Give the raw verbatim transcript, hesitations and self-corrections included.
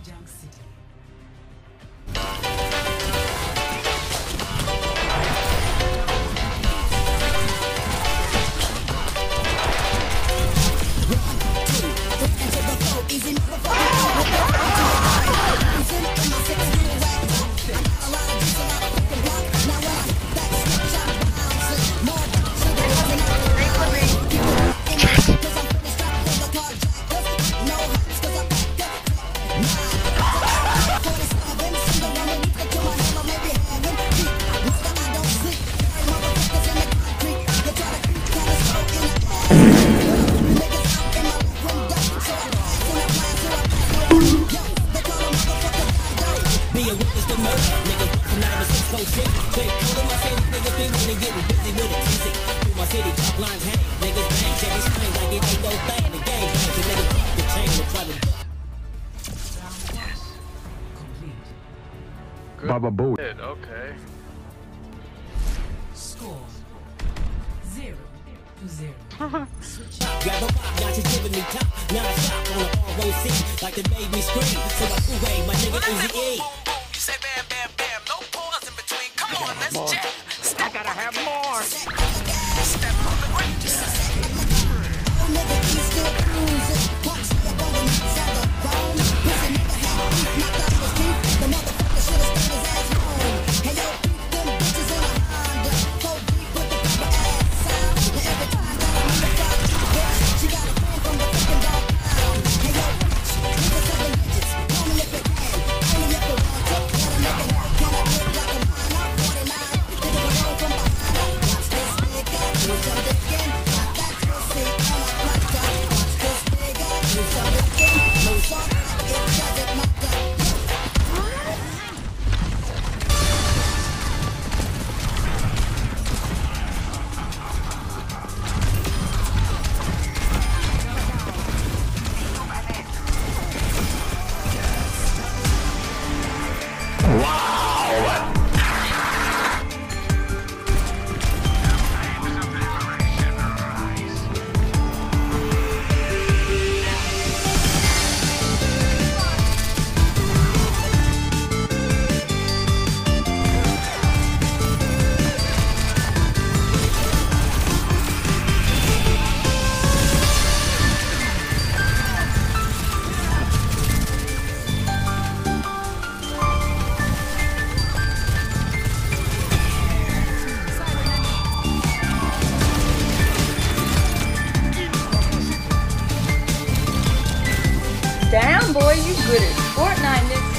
Baba Boo. Okay. Score zero to zero. Grab a pop, got you giving me top. Now I shop on the R O C like the baby scream. So I away my nigga Easy E. You say bam, bam, bam, no pause in between. Come on, let's jam. Step, I gotta have more. Step on the brake. Damn boy, you good at Fortnite, nigga.